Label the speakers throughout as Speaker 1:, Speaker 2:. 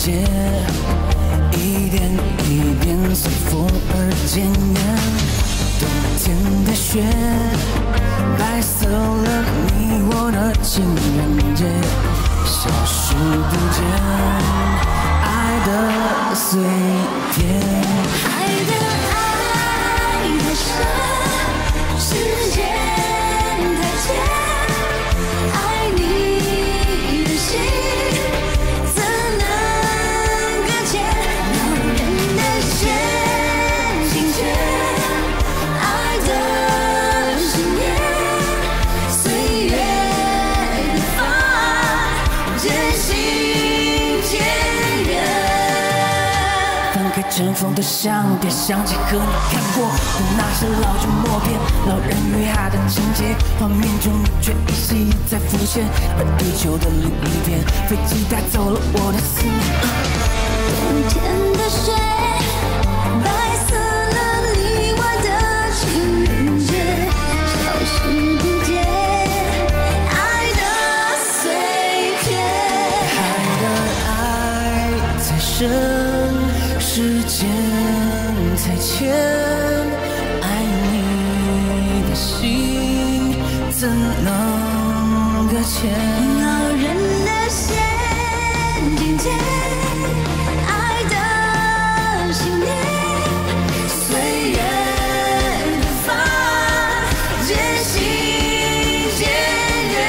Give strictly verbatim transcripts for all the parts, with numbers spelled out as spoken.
Speaker 1: 界，一点一点随风而渐远。冬天的雪，白色了你我的情人节，消失不见，爱的碎片，
Speaker 2: 爱的爱太深，时间太浅。 爱你的心，怎能搁浅？恼人的陷阱圈，爱的信念，岁月的发，渐行渐远。
Speaker 1: 翻开尘封的相片，想起和你看过的那些老旧默片，老人与海的情节，画面中你却依稀在浮现。而地球的另一边，飞机带走了我的思念。
Speaker 2: 冬天的雪，白色了你我的情人节，消失不见，爱的碎片。
Speaker 1: 爱的爱太深，时间太浅，爱你的心怎能搁浅？
Speaker 2: 恼人的陷阱间，爱的信念，岁月的发，渐行渐远。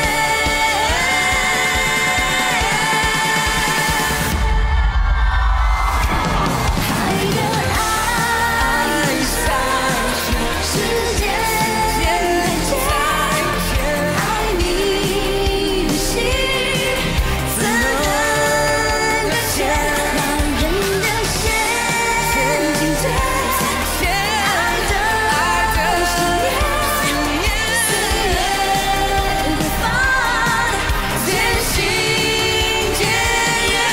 Speaker 2: 爱的爱太深，时间太浅。爱你的心，怎能搁浅？恼人的陷阱间，爱的信念，岁月的发，渐行渐远。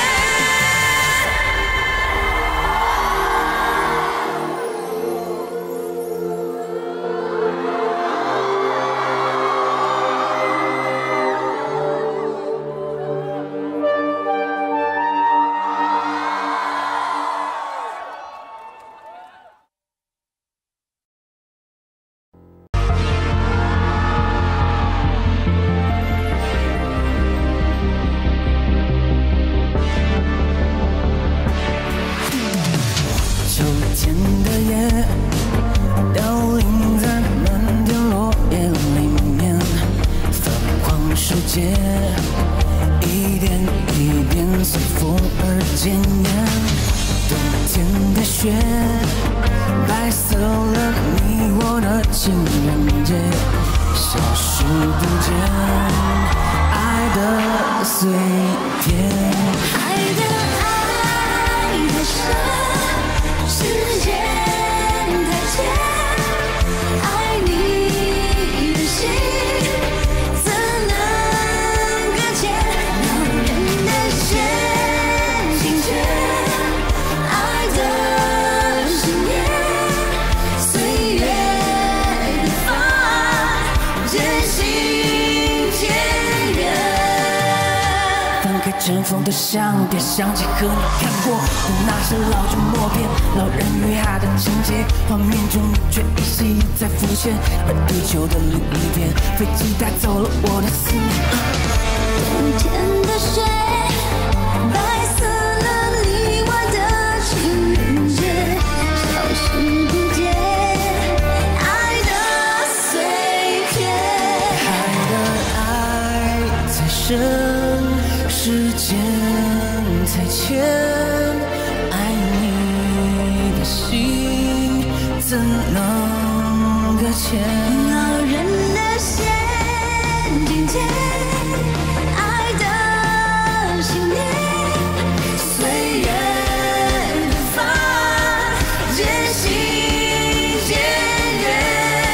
Speaker 1: 秋天的夜，凋零在漫天落叶里面，泛黄世界，一点一点随风而渐远。冬天的雪，白色了你我的情人节，消失不见，爱的碎片。
Speaker 2: 爱的爱太深，时间太浅。爱你的心，怎能搁浅？恼人的陷阱圈，爱的信念，岁月的发，渐行渐远。
Speaker 1: 翻开尘封的相片，想起和你看过的那些老旧默片，老人与海的情节，画面中你却依稀在浮现。而地球的另一边，飞机带走了我的思念。
Speaker 2: 冬天的雪，白色了你我的情人节，消失不见，爱的碎片。
Speaker 1: 爱的爱太深，时间太浅，爱你的心怎能搁浅？
Speaker 2: 恼人的陷阱间，爱的信念，岁月的发，渐行渐远。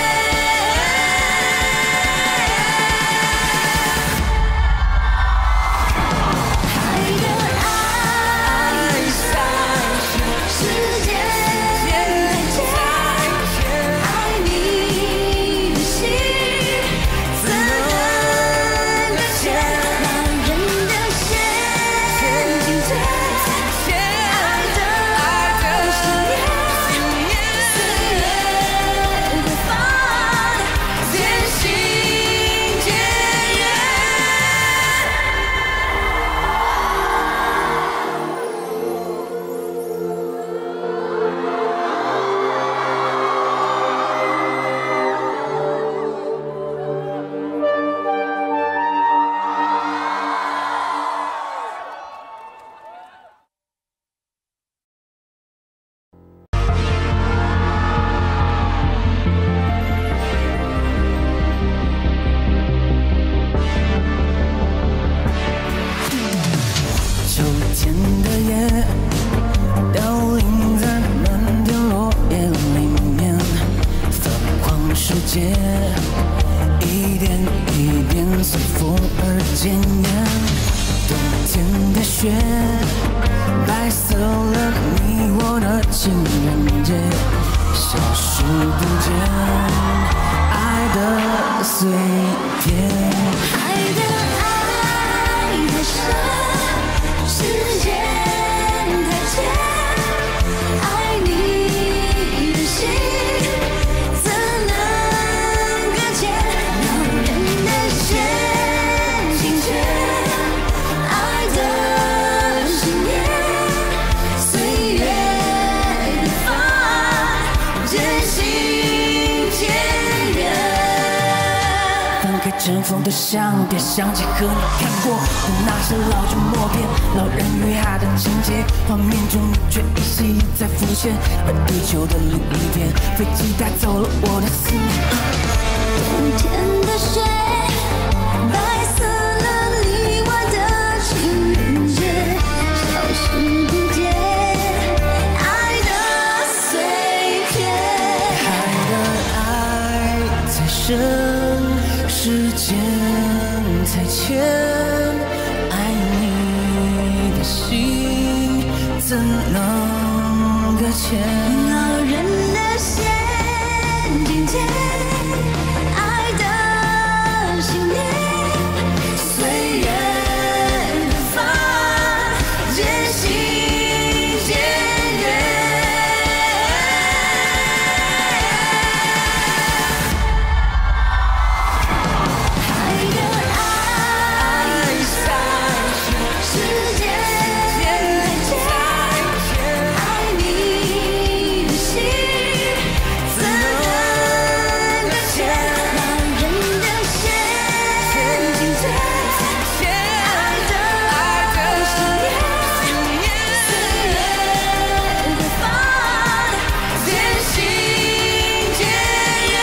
Speaker 2: 爱的爱太深，时间太浅。爱你
Speaker 1: 而坚硬，冬天的雪白色了你我的情人节，消失不见爱的碎片，
Speaker 2: 爱的爱太深，时间太浅。爱你的心怎能搁浅？恼人的陷阱圈，爱的信念，岁月的发，渐行渐远。
Speaker 1: 翻开尘封的相片，想起和你看过的那些老旧默片，老人与海的情节，画面中你却依稀在浮现。而地球的另一边，飞机带走了我的思念。
Speaker 2: 冬天的雪，白色了你我的情人节，消失不见爱的碎片。
Speaker 1: 爱的爱太深，时间太浅，爱你的心怎能搁浅？
Speaker 2: 恼人的陷阱间，爱的信念，岁月的发，渐行渐远。爱的爱太深，时间太浅，爱你的心怎能搁浅？恼人的陷阱圈，爱的信念，岁月的发，渐行渐远。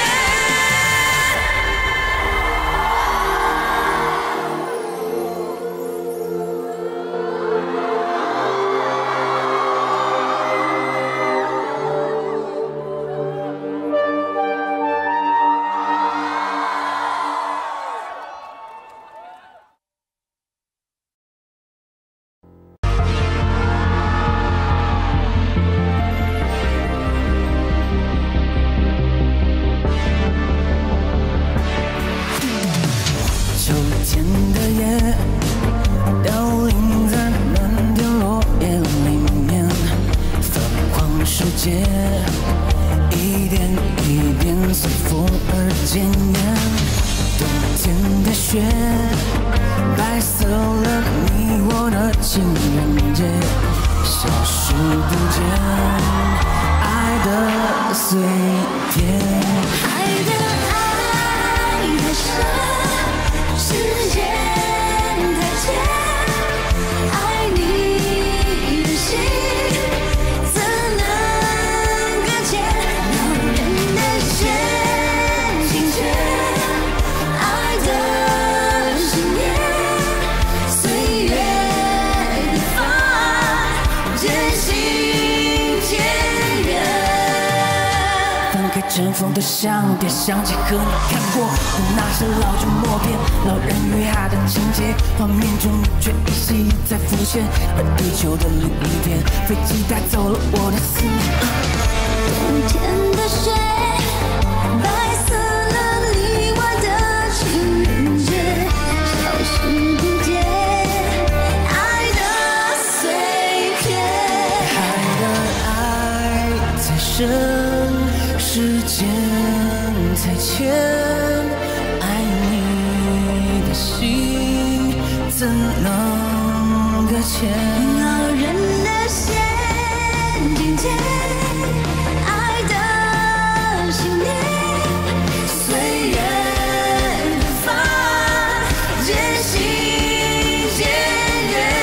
Speaker 1: 秋天的夜，凋零在漫天落叶里面，泛黄世界一点一点随风而渐远。冬天的雪，白色了你我的情人节，消失不见爱的碎片。
Speaker 2: 爱的爱太深，时间太浅，爱你的心怎能搁浅？恼人的陷阱圈，爱的信念，岁月的发，渐行渐远。
Speaker 1: 翻开尘封的相片，想起和你看过的那些老旧默片，老人与海的情节，画面中你却依稀在浮现。而地球的另一边，飞机带走了我的思念。
Speaker 2: 冬天的雪，白色了你我的情人节，消失不见爱的碎片。
Speaker 1: 爱的爱太深，时间太浅，爱你的心怎能搁浅？
Speaker 2: 恼人的陷阱间，爱的信念，岁月的发，渐行渐远。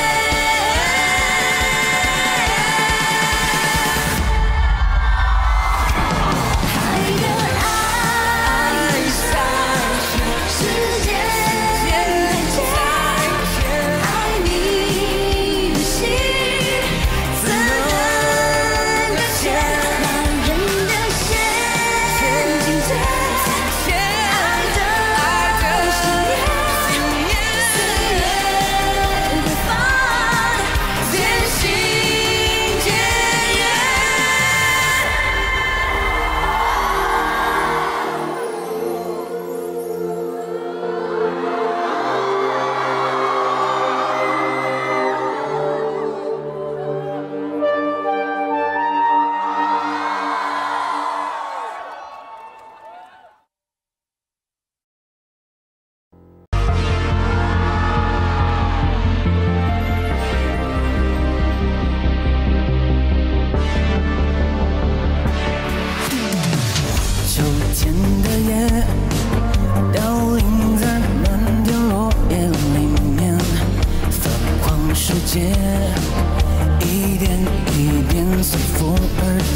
Speaker 2: 爱的爱太深，时间太浅，爱你的心怎能搁浅？恼人的陷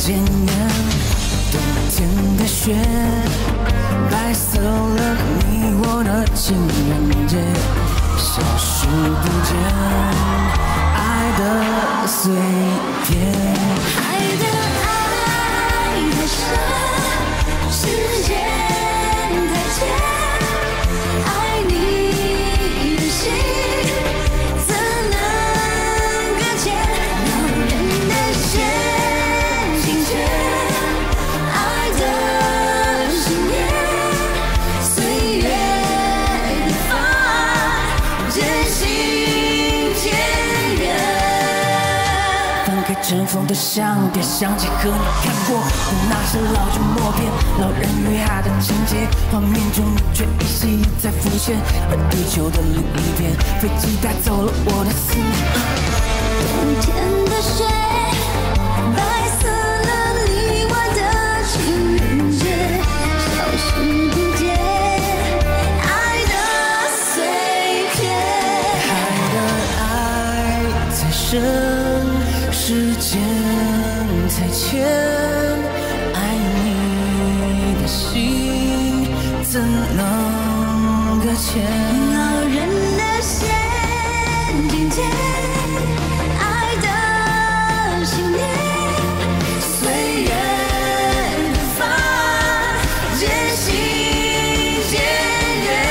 Speaker 1: 检验。冬天的雪，白色了你我的情人节，消失不见，爱的碎片。
Speaker 2: 爱的爱太深，时间太浅。爱你的心，怎能搁浅？老人的线，心牵，爱的信念，岁月的发，渐行渐远。
Speaker 1: 翻开尘封的相片，想起和你看过的那些老旧默片，老人与海的情节，画面中你却依稀在浮现。而地球的另一边，飞机带走了我的思念。
Speaker 2: 冬天的雪，白色了你我的情人节，消失不见，爱的碎片。
Speaker 1: 爱的爱太深，时间太浅，爱你的心怎能搁浅？
Speaker 2: 老人的线，紧牵，爱的信念，岁月的发，渐行渐远。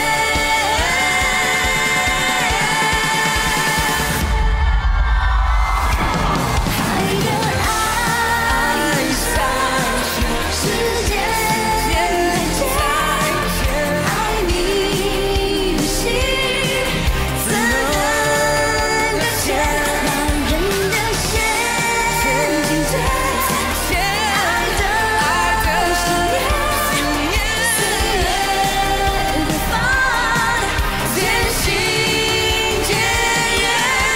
Speaker 2: 爱的爱太深，时间太浅，爱你的心，怎能搁浅？老人的线，紧牵，爱的信念，岁月的发，渐行渐远。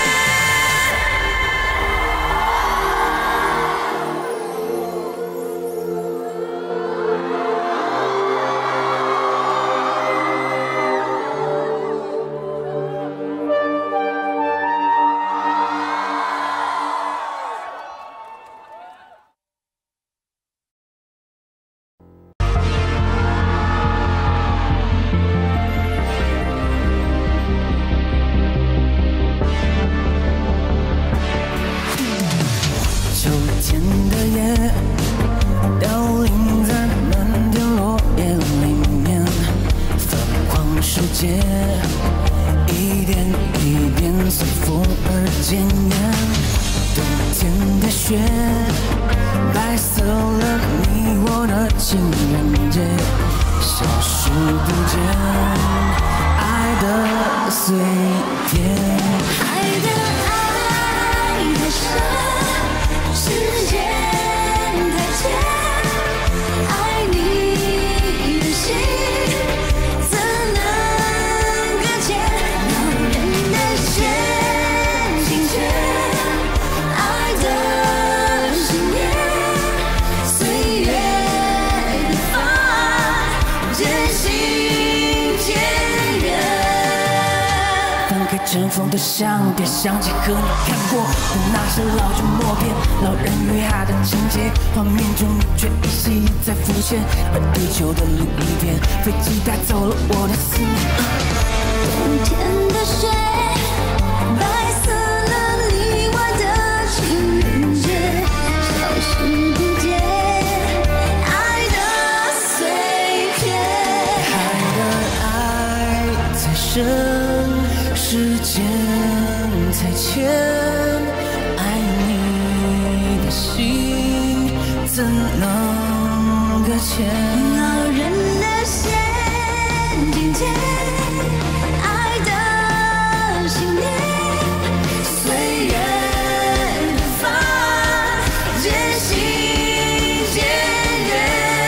Speaker 1: 秋天的夜，凋零在漫天落叶里面，泛黄世界，一点一点随风而渐远。冬天的雪，白色了你我的情人节，消失不见，爱的碎片。
Speaker 2: 爱的爱太深，时间太浅，爱你的心，怎能搁浅？老人的线，紧牵，爱的信念，岁月的发，渐行渐远。
Speaker 1: 翻开尘封的相片，想起和你看过的那些老旧默片，老人与海的情节，画面中你却依稀在浮现。而地球的另一边，飞机带走了我的思念。
Speaker 2: 冬天的雪，白色了你我的情人节，消失不见，爱的碎片。
Speaker 1: 爱的爱太深，时间太浅，爱你的心怎能搁浅？
Speaker 2: 老人的线，紧牵，爱的信念，岁月的发，渐行渐远。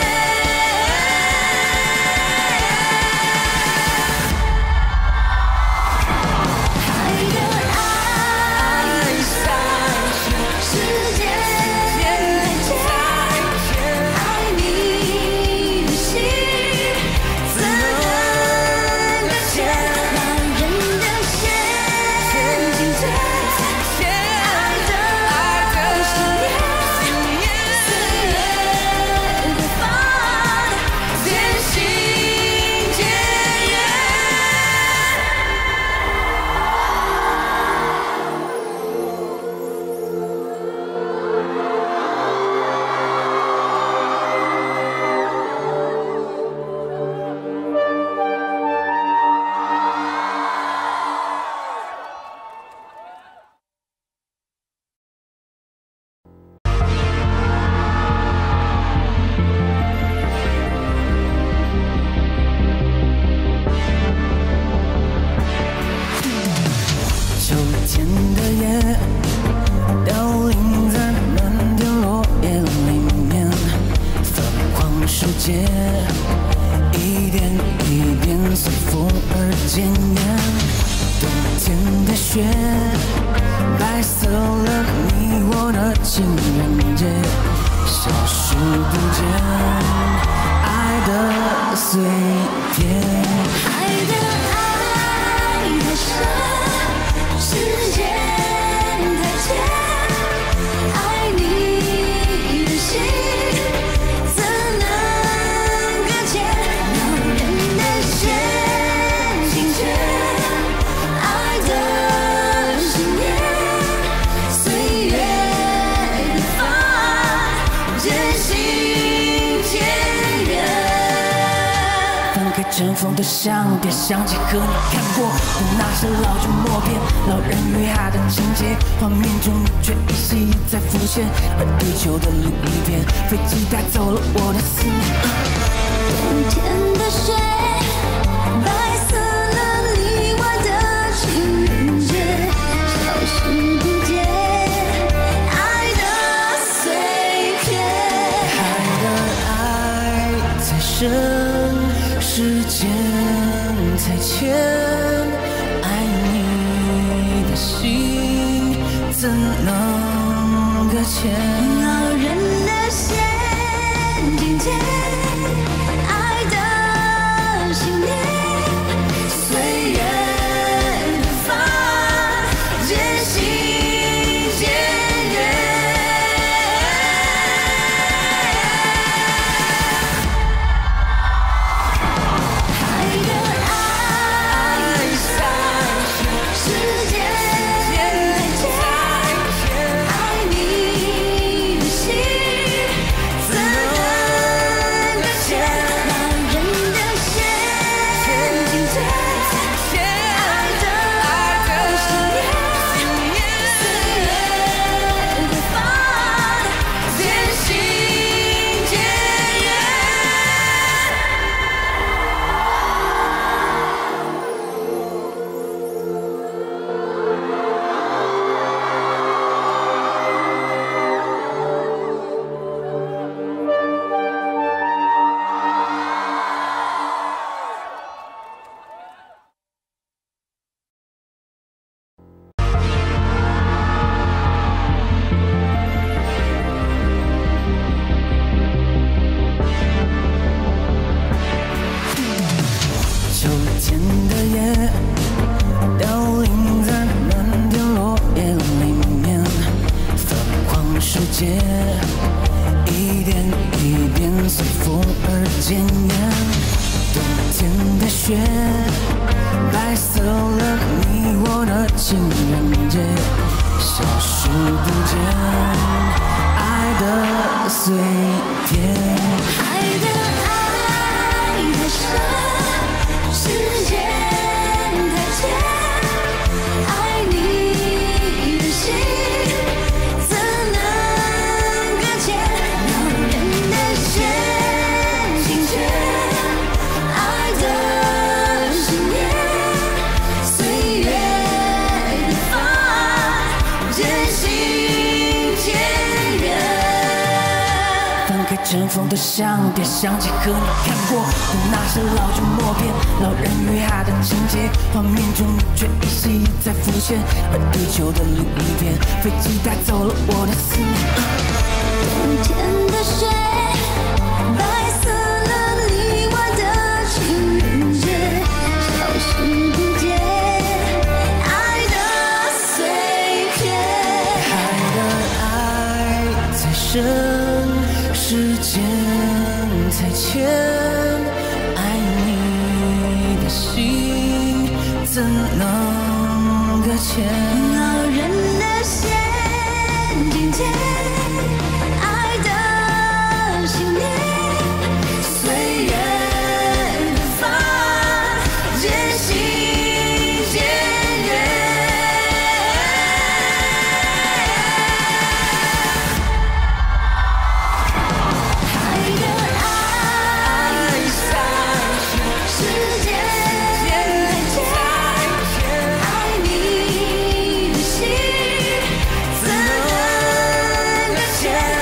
Speaker 2: 爱的爱太深，时间太浅，爱你的
Speaker 1: 雪，白色了你我的情人节，消失不见爱的碎片，
Speaker 2: 爱的爱太深，时间太浅。爱你的心怎能搁浅？恼人的陷阱圈，爱的信念，岁月的发，渐行渐远。
Speaker 1: 翻开尘封的相片，想起和你看过的那些老旧默片，老人与海的情节，画面中你却依稀在浮现。而地球的另一边，飞机带走了我的思念。
Speaker 2: 冬天的雪，白色了你我的情人节，消失不见爱的碎片。
Speaker 1: 爱的爱太深，时间太浅，爱你的心怎能搁浅？
Speaker 2: 恼人的陷阱间，爱的信念，岁月的发，渐行渐远。爱的爱太深，时间太浅。爱你的心怎能搁浅？恼人的陷阱间，爱的信念，岁月的发，渐行渐远。
Speaker 1: 秋天的夜，凋零在漫天落叶里面，泛黄世界一点一点随风而渐远。冬天的雪，白色了你我的情人节，消失不见爱的碎片。
Speaker 2: 爱的爱太深，时间太浅。爱你的心怎能搁浅？恼人的陷阱圈，爱的信念，岁月的发，渐行渐远。
Speaker 1: 翻开尘封的相片，想起和你看过的那些老旧默片，老人与海的情节，画面中你却依稀在浮现。而地球的另一边，飞机带走了我的思念。
Speaker 2: 冬天的雪，白色了你我的情人节，消失不见爱的碎片。
Speaker 1: 爱的爱太深，时间太浅，爱你的心怎能搁浅？
Speaker 2: 恼人的陷阱间，爱的信念，岁月的发，渐行渐远。爱的爱太深，时间太浅。爱你的心怎能搁浅？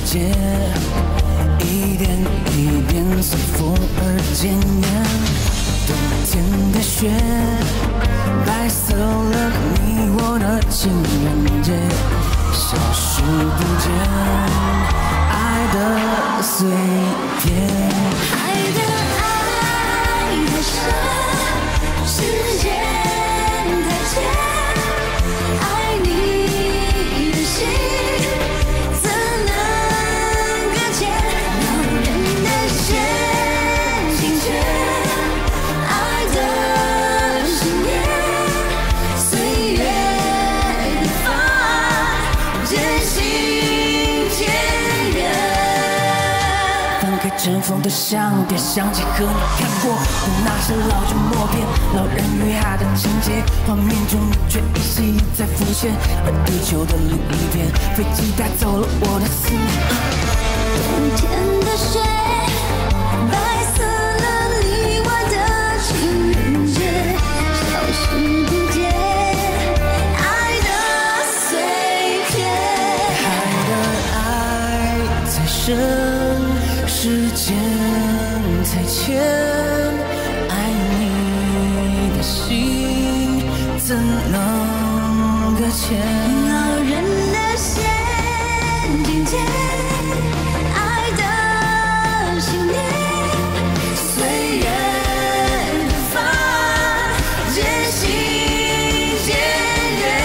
Speaker 1: 界，一点一点随风而渐远。冬天的雪，白色了你我的情人节，消失不见，爱的碎片。
Speaker 2: 爱的爱太深，时间太浅。爱你的心怎能搁浅？恼人的陷阱圈，爱的信念，岁月的发，渐行渐远。
Speaker 1: 翻开尘封的相片，想起和你看过的那些老旧默片，老人与海的情节，画面中你却依稀在浮现。而地球的另一边，飞机带走了我的思念。
Speaker 2: 冬天的雪，白色了你我的情人节，消失不见，爱的碎片。
Speaker 1: 爱的爱太深，时间太浅，爱你的心怎能搁浅？
Speaker 2: 恼人的陷阱间，爱的信念，岁月的发，渐行渐远。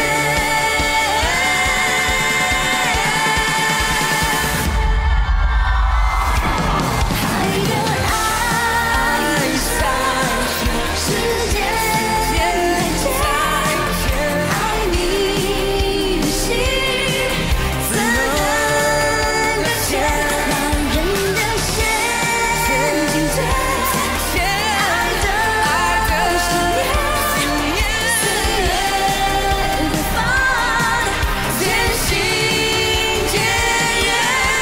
Speaker 2: 爱的爱太深，时间太浅，爱你的心怎能搁浅？恼人的陷阱圈，爱的信念，岁月的发，渐行渐远。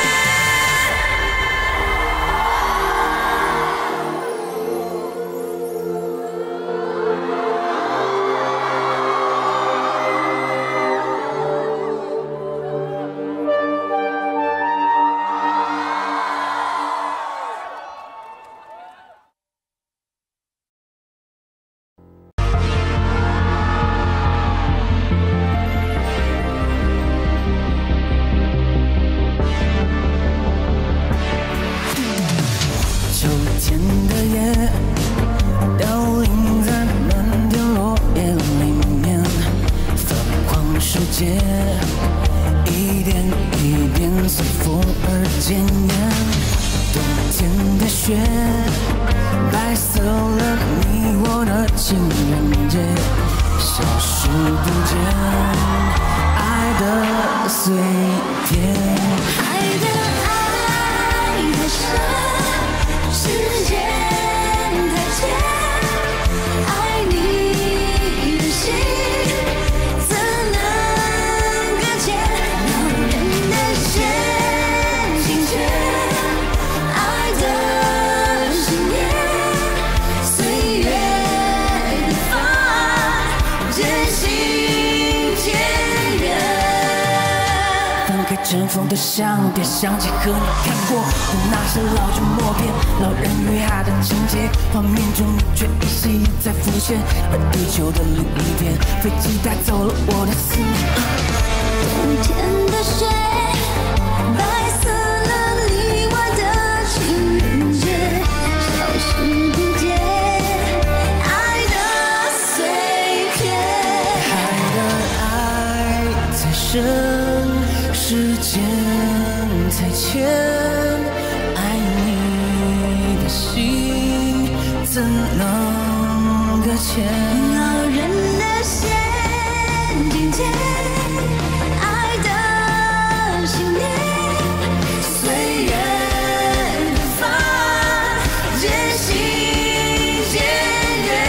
Speaker 1: 秋天的夜，凋零在漫天落叶里面，泛黄世界，一点一点随风而渐远。冬天的雪，白色了你我的情人节，消失不见，爱的碎片。
Speaker 2: 爱的爱太深，时间太浅，爱你的心怎能搁浅？恼人的陷阱圈，爱的信念，岁月的发，渐行渐远。
Speaker 1: 翻开尘封的相片，想起和你看过的那些老旧默片，老人与海的情节，画面中你却依稀在浮现。而地球的另一边，飞机带走了我的思念。
Speaker 2: 冬天的雪，白色了你我的情人节，消失不见，爱的碎片。
Speaker 1: 爱的爱太深，时间太浅，爱你的心怎能搁浅？
Speaker 2: 恼人的陷阱间，爱的信念，岁月的发，渐行渐远。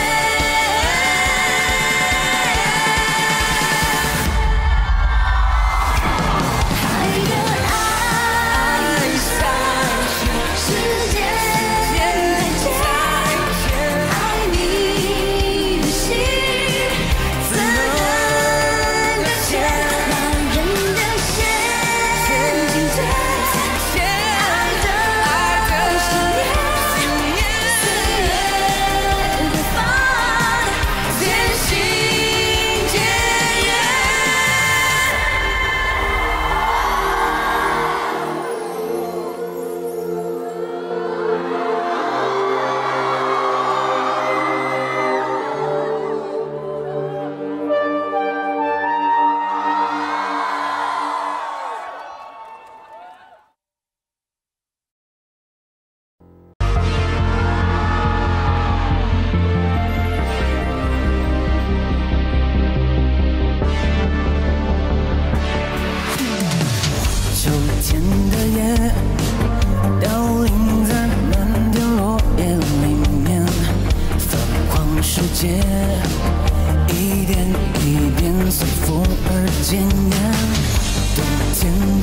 Speaker 2: 爱的爱太深，时间太浅，爱你的心怎能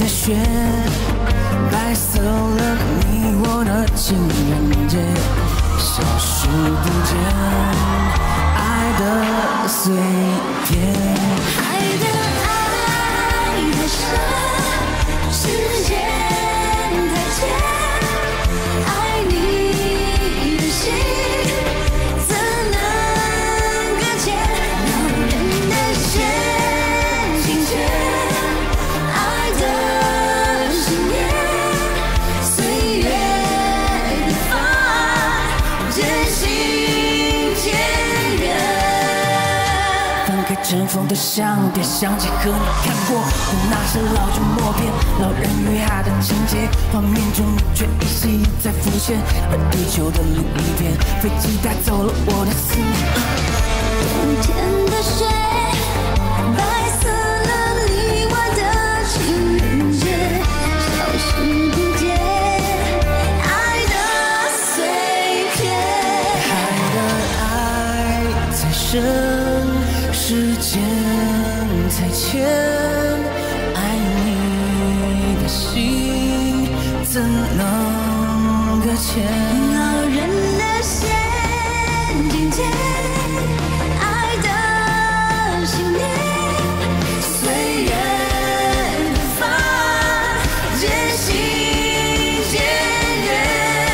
Speaker 1: 的雪，白色了你我的情人节，消失不见爱的碎片。
Speaker 2: 爱的爱太深，时间太浅。爱你的心，怎能搁浅？老人的线，紧牵爱的信念，岁月的发，渐行渐远。
Speaker 1: 翻开尘封的相片，想起和你看过的那些老旧默片，老人与海的情节，画面中你却依稀在浮现。而地球的另一边，飞机带走了我的思念。
Speaker 2: 冬天的雪，白色了你我的情人节，消失不见爱的碎片。
Speaker 1: 爱的爱太深，时间太浅，爱你的心怎能搁浅？
Speaker 2: 老人的线，紧牵爱的信念，岁月的发，渐行渐远。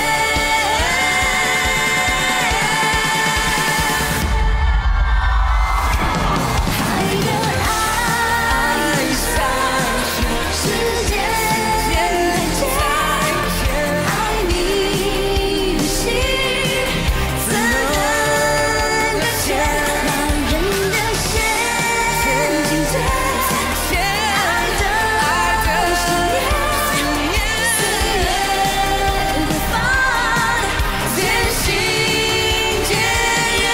Speaker 2: 爱的爱太深，时间太浅，爱你的心，怎能搁浅？老人的线，紧牵爱的信念，岁月的发，渐行渐远。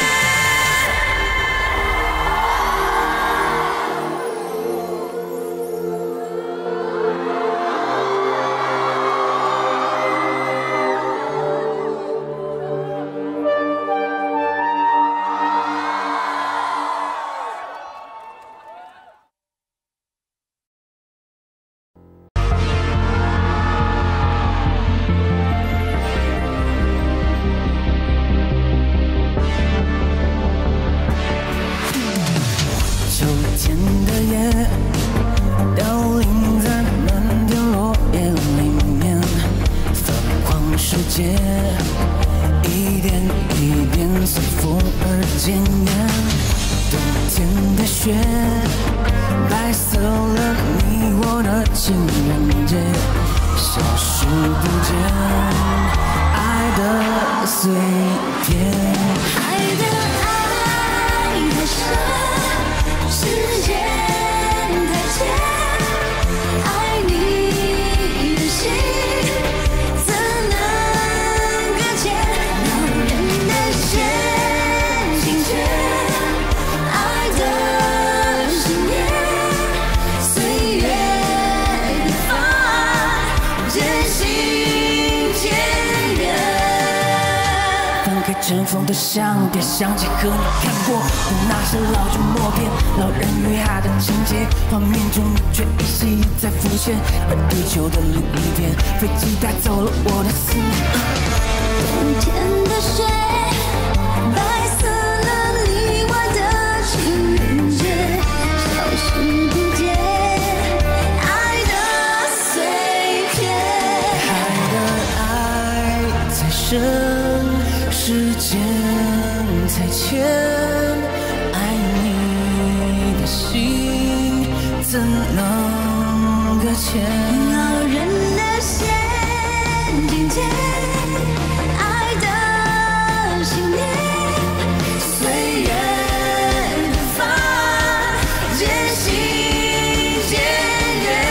Speaker 1: 秋天的夜，凋零在漫天落叶里面，泛黄世界一点一点随风而渐远。冬天的雪，白色了你我的情人节，消失不见爱的碎片。
Speaker 2: 爱的爱太深，时间太浅，爱你的心，怎能搁浅？老人的线，紧牵爱的信念，岁月的发，渐行渐远。
Speaker 1: 翻开尘封的相片，想起和你看过的那些老旧默片，老人与海的情节，画面中你却依稀在浮现。而地球的另一边，飞机带走了我的思念。
Speaker 2: 冬天的雪，白色了你我的情人节，消失不见爱的碎片。
Speaker 1: 爱的爱太深，时间太浅，爱你的心怎能搁浅？
Speaker 2: 老人的线，紧牵爱的信念，岁月的发，渐行渐远。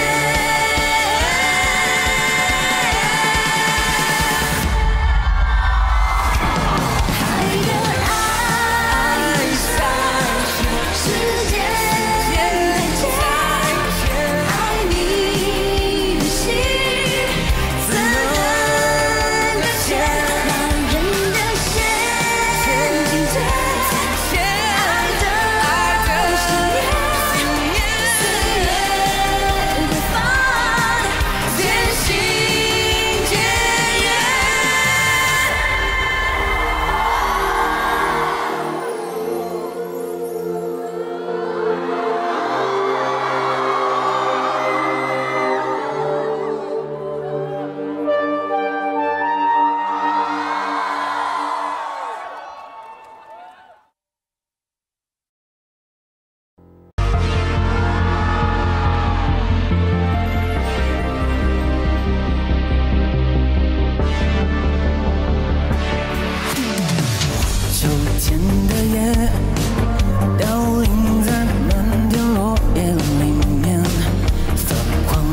Speaker 2: 爱的爱太深，时间太浅，爱你的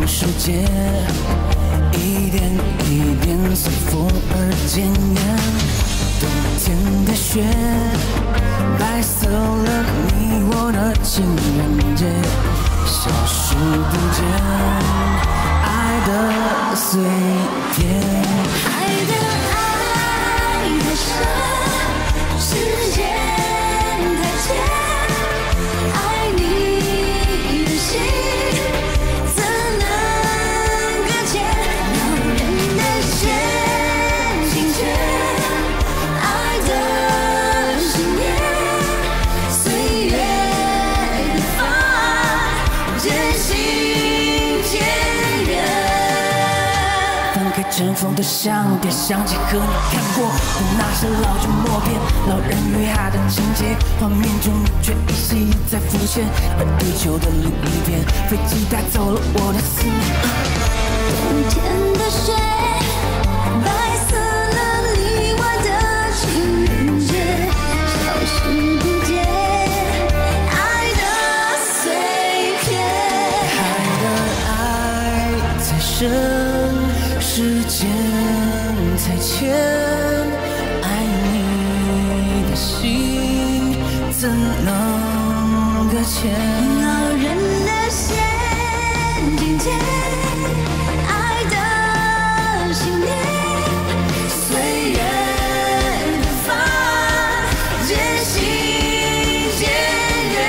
Speaker 1: 世界，一点一点随风而渐远。冬天的雪，白色了你我的情人节，消失不见爱的碎片。
Speaker 2: 爱的爱太深，时间太浅。爱你的心怎能搁浅？恼人的陷阱圈，爱的信念，岁月的发，渐行渐远。
Speaker 1: 翻开尘封的相片，想起和你看过的那些老旧默片，老人与海的情节，画面中你却依稀在浮现。而地球的另一边，飞机带走了我的思念。
Speaker 2: 冬天的雪，白色了你我的情人节，消失不见爱的碎片。
Speaker 1: 爱的爱太深，时间太浅，爱你的心怎能搁浅？
Speaker 2: 恼人的陷阱间，爱的信念，岁月的发，渐行渐远。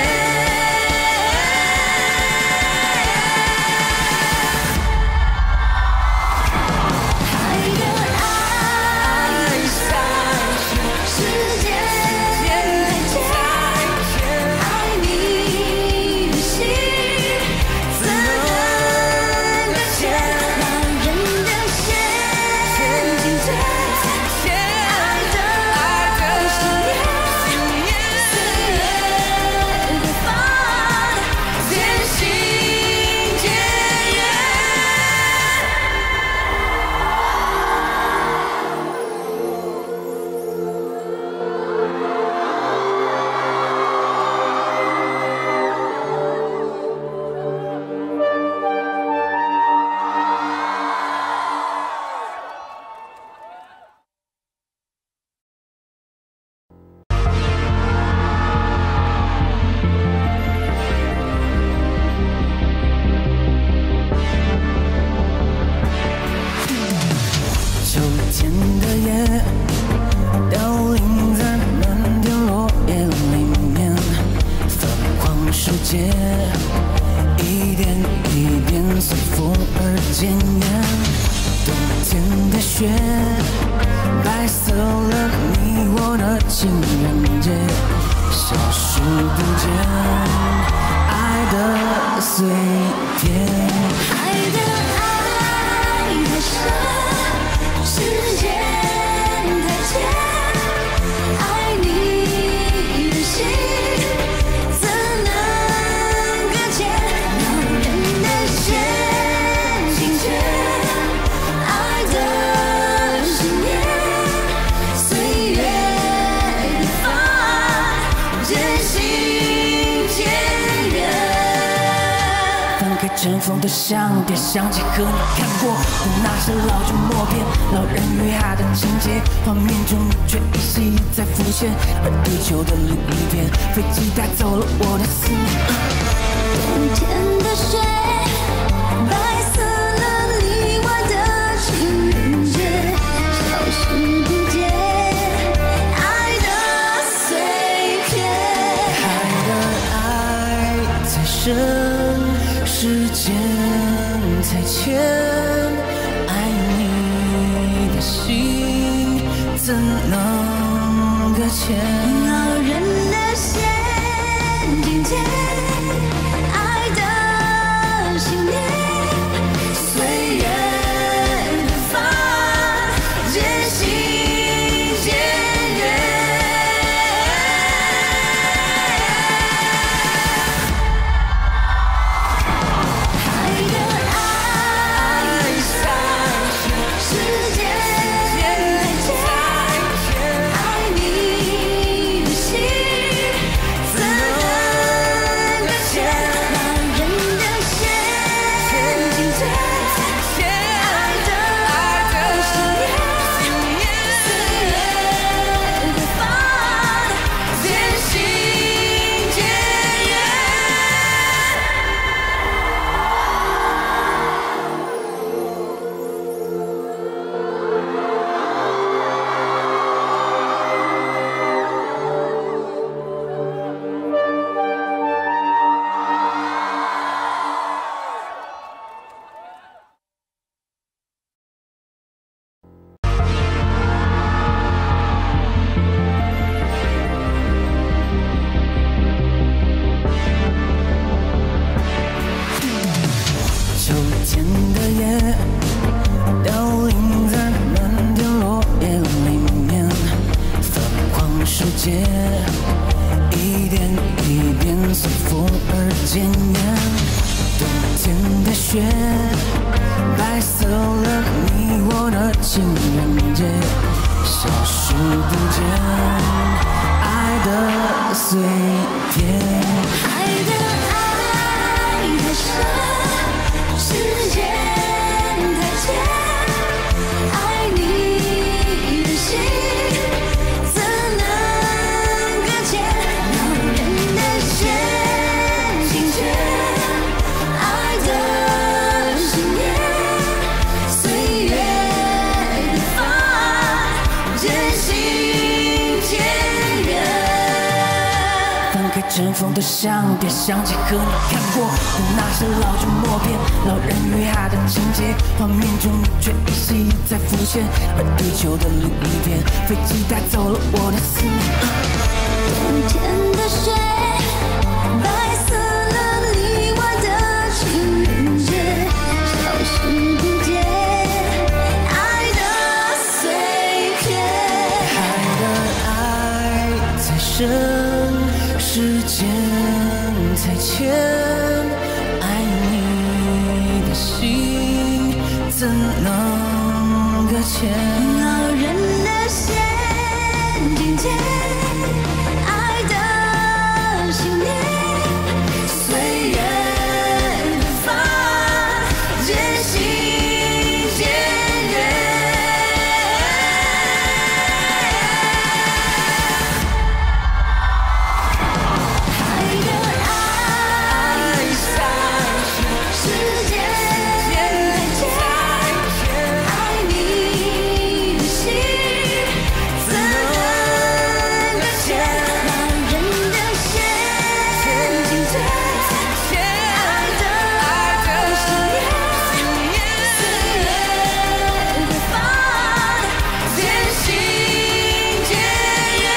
Speaker 2: 爱的爱太深，时间太浅。爱你的心怎能搁浅？恼人的陷阱圈，爱的信念，岁月的发，渐行渐远。
Speaker 1: 秋天的夜，凋零在漫天落叶里面，泛黄世界，一点一点随风而渐远。冬天的雪，白色了你我的情人节，消失不见爱的碎片。
Speaker 2: 爱的爱太深，时间太浅。爱你的心怎能搁浅？恼人的陷阱圈，爱的信念，岁月的发，渐行渐远。
Speaker 1: 翻开尘封的相片，想起和你看过的那些老旧默片，老人与海的情节，画面中你却依稀在浮现。而地球的另一边，飞机带走了我的思念。
Speaker 2: 冬天的雪，白色了你我的情人节，消失不见爱的碎片。
Speaker 1: 爱的爱太深，时间太浅，爱你的心怎能搁浅？
Speaker 2: 恼人的陷阱间，爱的信念，岁月的发，渐行渐远。爱的爱太深，时间太浅。爱你的心怎能
Speaker 1: 天的夜，凋零在漫天落叶里面，泛黄世界一点一点随风而渐远。冬天的雪，白色了你我的情人节，消失不见爱的碎片。
Speaker 2: 爱的爱太深，时间太浅，爱你的心怎能搁浅？恼人的陷阱圈，爱的信念，岁月的发，渐行渐远。
Speaker 1: 翻开尘封的相片，想起和你看过的那些老旧默片，老人与海的情节，画面中你却依稀在浮现。而地球的另一边，飞机带走了我的思念。
Speaker 2: 冬天的雪，白色了你我的情人节，消失不见爱的碎片。
Speaker 1: 爱的爱太深，时间太浅，爱你的心怎能搁浅？
Speaker 2: 恼人的陷阱间，爱的信念，岁月的发，渐行渐远。爱的爱太深，时间太浅，爱你的心怎能搁浅？恼人的陷阱圈，爱的信念，岁月的发，渐行渐远。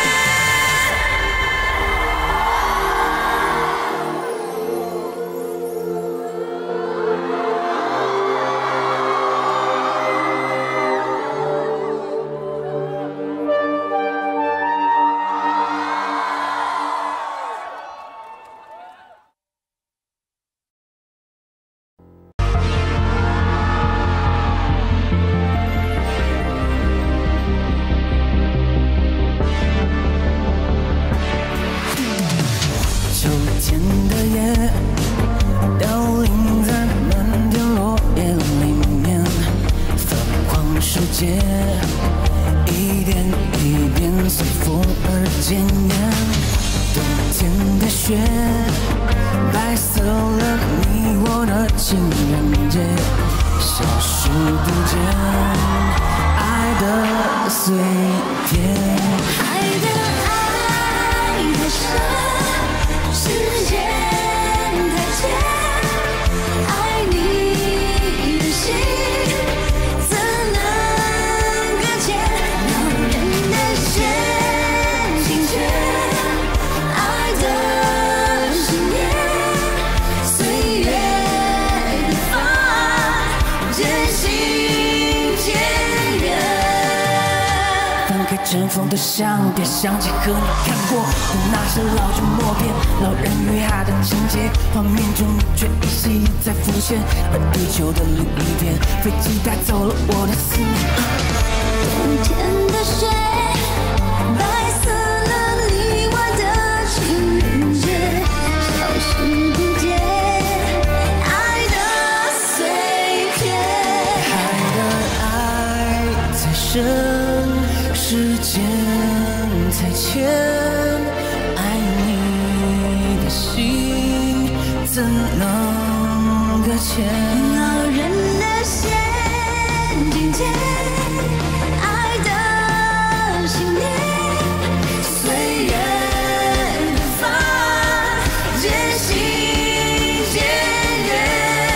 Speaker 1: 秋天的夜，凋零在漫天落叶里面，泛黄世界一点一点随风而渐远。冬天的雪，白色了你我的情人节，消失不见爱的碎片。
Speaker 2: 爱的爱太深，时间太浅，爱你的心怎能搁浅？恼人的陷阱圈，爱的信念，岁月的发，渐行渐远。
Speaker 1: 翻开尘封的相片，想起和你看过的那些老旧默片，老人与海的情节，画面中你却依稀在浮现。而地球的另一边，飞机带走了我的思念。
Speaker 2: 冬天的雪，白色了你我的情人节，消失不见爱的碎片。
Speaker 1: 爱的爱太深，时间太浅，爱你的心怎能搁浅？
Speaker 2: 恼人的陷阱间，爱的信念，岁月的发，渐行渐远。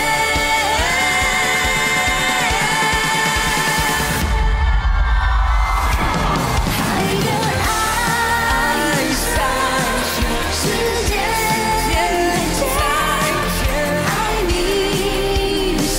Speaker 2: 爱的爱太深，时间太浅，爱你的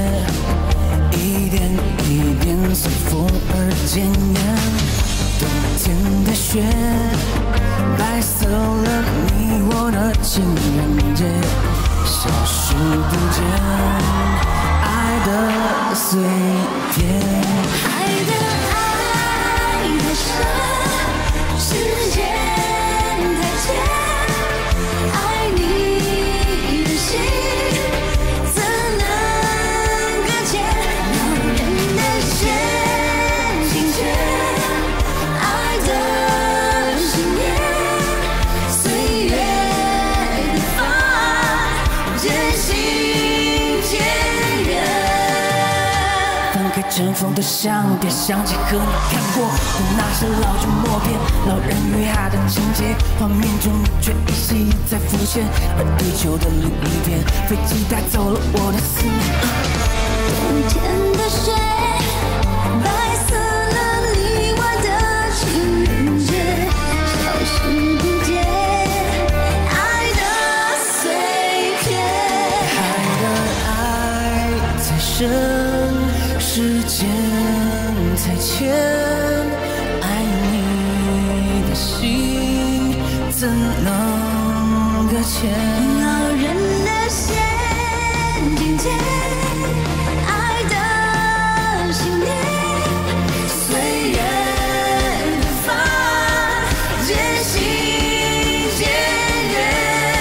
Speaker 1: 一点一点随风而渐远。冬天的雪，白色了你我的情人节，消失不见，爱的碎片。
Speaker 2: 爱的爱太深，时间太浅。爱你的心，怎能搁浅？老人的陷阱圈，爱的信念，岁月的发，渐行渐远。
Speaker 1: 翻开尘封的相片，想起和你看过的那些老旧默片，老人与海的情节，画面中你却依稀在浮现。而地球的另一边，飞机带走了我的思念。
Speaker 2: 冬天的雪，白色了你我的情人节，消失不见，爱的碎片。
Speaker 1: 爱的爱太深，时间太浅，爱你的心怎能搁浅？
Speaker 2: 老人的陷阱间，爱的信念，岁月的发，渐行渐远。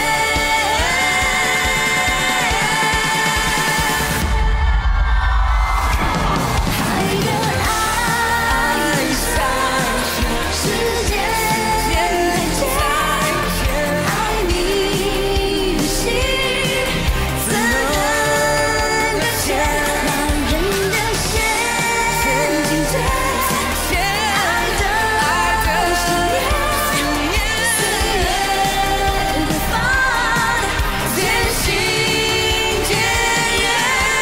Speaker 2: 爱的爱太深，时间太浅，爱你的心，怎能搁浅？老人的陷阱圈，爱的信念，岁月的发，渐行渐远。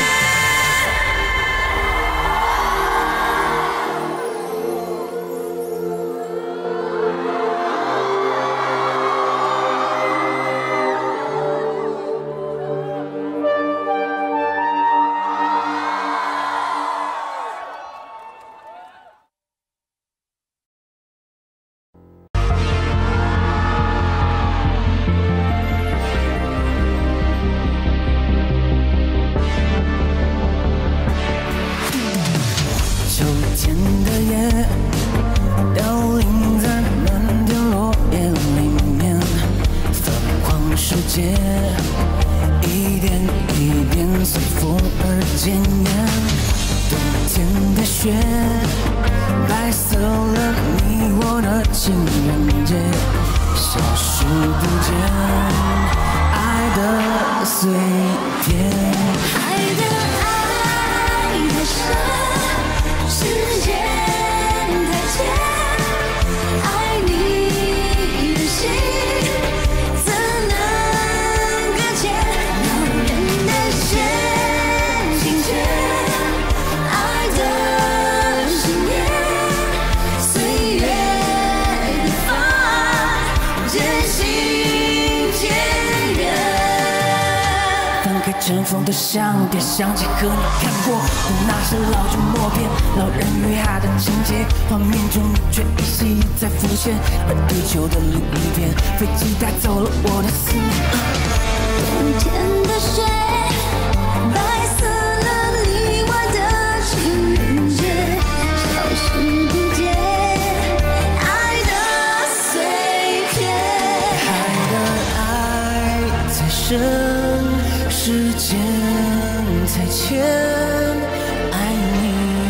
Speaker 1: 秋天的夜，凋零在漫天落叶里面，泛黄世界，一点一点随风而渐远。冬天的雪，白色了你我的情人节，消失不见，爱的碎片。
Speaker 2: 爱的爱太深，时间太浅，爱你的心，怎能搁浅？老人的陷阱圈，爱的信念，岁月的发，渐行渐远。
Speaker 1: 翻开尘封的相片，想起和你看过的那些老旧默片，老人与海的情节，画面中你却依稀在浮现。而地球的另一边，飞机带走了我的思念。
Speaker 2: 冬天的雪，白色了你我的情人节，消失不见，爱的碎片。
Speaker 1: 爱的爱太深，时间太浅，爱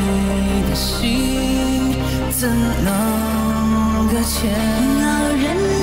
Speaker 1: 你的心怎能搁浅？
Speaker 2: 老人